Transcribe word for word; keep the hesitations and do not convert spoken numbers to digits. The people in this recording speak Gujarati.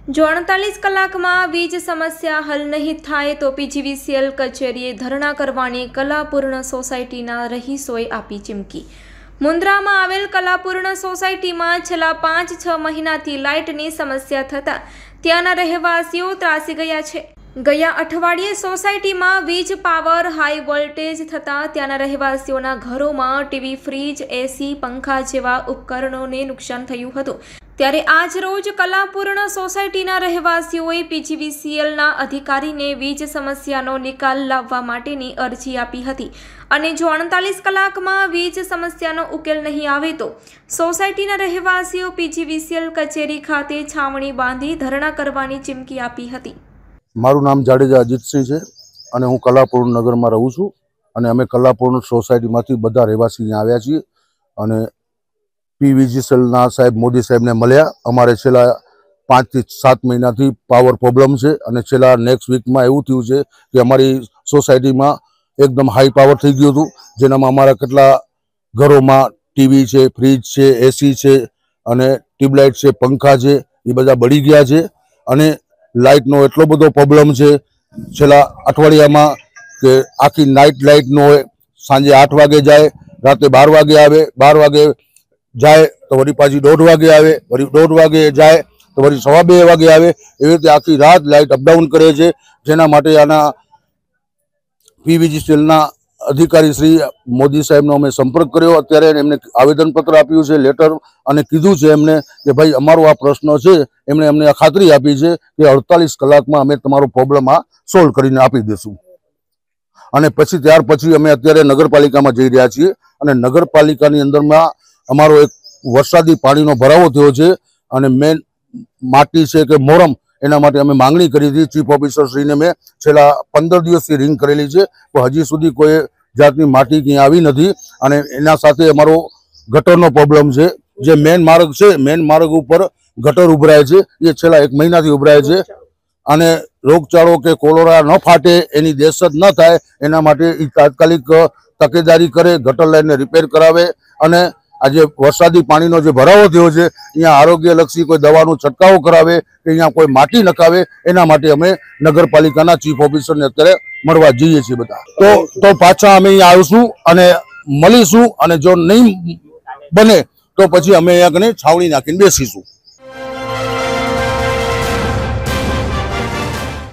જો અડતાલીસ કલાકમાં વીજ સમસ્યા હલ નહીં થાય તો પીજીવીસીએલ કચેરીએ ધરણા કરવાની કલાપૂર્ણ સોસાયટીના રહીશોએ આપી ચીમકી। મુન્દ્રામાં આવેલ કલાપૂર્ણ સોસાયટીમાં છેલ્લા પાંચ છ મહિનાથી લાઇટની સમસ્યા થતાં ત્યાંના રહેવાસીઓ ત્રાસી ગયા છે। ગયા અઠવાડિયે સોસાયટીમાં વીજ પાવર હાઈ વોલ્ટેજ થતાં ત્યાંના રહેવાસીઓના ઘરોમાં ટીવી, ફ્રીજ, એસી, પંખા જેવા ઉપકરણોને નુકસાન થયું હતું। ત્યારે આજ રોજ કલાપૂર્ણ સોસાયટીના રહેવાસીઓએ પીજીવીસીએલના અધિકારીને વીજ સમસ્યાનો નિકાલ લાવવા માટેની અરજી આપી હતી અને જો અડતાલીસ કલાકમાં વીજ સમસ્યાનો ઉકેલ નહીં આવે તો સોસાયટીના રહેવાસીઓ પીજીવીસીએલ કચેરી ખાતે છાવણી બાંધી ધરણા કરવાની ચીમકી આપી હતી। મારું નામ જાડેજા અજીતસિંહ છે અને હું કલાપૂર્ણ નગરમાં રહું છું અને અમે કલાપૂર્ણ સોસાયટીમાંથી બધા રહેવાસી અહીંયા આવ્યા છીએ અને પીજીવીસીએલના સાહેબ મોદી સાહેબને મળ્યા। અમારે છેલ્લા પાંચથી સાત મહિનાથી પાવર પ્રોબ્લેમ છે અને છેલ્લા નેક્સ્ટ વીકમાં એવું થયું છે કે અમારી સોસાયટીમાં એકદમ હાઈ પાવર થઈ ગયું હતું, જેનામાં અમારા કેટલા ઘરોમાં ટીવી છે, ફ્રીજ છે, એસી છે અને ટ્યુબલાઇટ છે, પંખા છે, એ બધા બળી ગયા છે અને લાઇટનો એટલો બધો પ્રોબ્લેમ છે છેલ્લા અઠવાડિયામાં કે આખી નાઇટ લાઇટ ન હોય, સાંજે આઠ વાગે જાય, રાતે બાર વાગે આવે, બાર વાગે જાય તો વળી પાછી દોઢ વાગે આવે, વળી દોઢ વાગે જાય તો વળી સવા બે વાગે આવે, એવી રીતે આખી રાત લાઇટ અપડાઉન કરે છે। જેના માટે આના પીજીવીસીએલના અધિકારી શ્રી મોદી સાહેબનો અમે સંપર્ક કર્યો। અત્યારે એમને આવેદનપત્ર આપ્યું છે, લેટર, અને કીધું છે એમને કે ભાઈ અમારો આ પ્રશ્ન છે, એમણે અમને આ ખાતરી આપી છે કે અડતાલીસ કલાકમાં અમે તમારો પ્રોબ્લેમ આ સોલ્વ કરીને આપી દઈશું। અને પછી ત્યાર પછી અમે અત્યારે નગરપાલિકામાં જઈ રહ્યા છીએ અને નગરપાલિકાની અંદરમાં અમારો એક વરસાદી પાણીનો ભરાવો થયો છે અને મેન માટી છે કે મોરમ, એના માટે અમે માંગણી કરી હતી। ચીફ ઓફિસર શ્રીને મેં છેલ્લા પંદર દિવસથી રિંગ કરેલી છે પણ હજી સુધી કોઈ જાતની માટી ક્યાં આવી નથી અને એના સાથે અમારો ગટરનો પ્રોબ્લેમ છે। જે મેન માર્ગ છે, મેન માર્ગ ઉપર ગટર ઉભરાય છે, એ છેલ્લા એક મહિનાથી ઉભરાય છે અને રોગચાળો કે કોલેરા ન ફાટે, એની દહેશત ન થાય એના માટે એ તાત્કાલિક તકેદારી કરે, ગટર લાઈનને રિપેર કરાવે અને આજે વરસાદી પાણીનો જે ભરાવો થયો છે અહીંયા આરોગ્યલક્ષી કોઈ દવાનો છંટકાવ કરાવે કે અહીંયા કોઈ માટી નખાવે, એના માટે અમે નગરપાલિકાના ચીફ ઓફિસરને અત્યારે મળવા જઈએ છીએ બધા। તો તો પાછા અમે અહીંયા આવીશું અને મળીશું અને જો નહીં બને તો પછી અમે અહીંયા કને છાવણી નાખીને બેસીશું।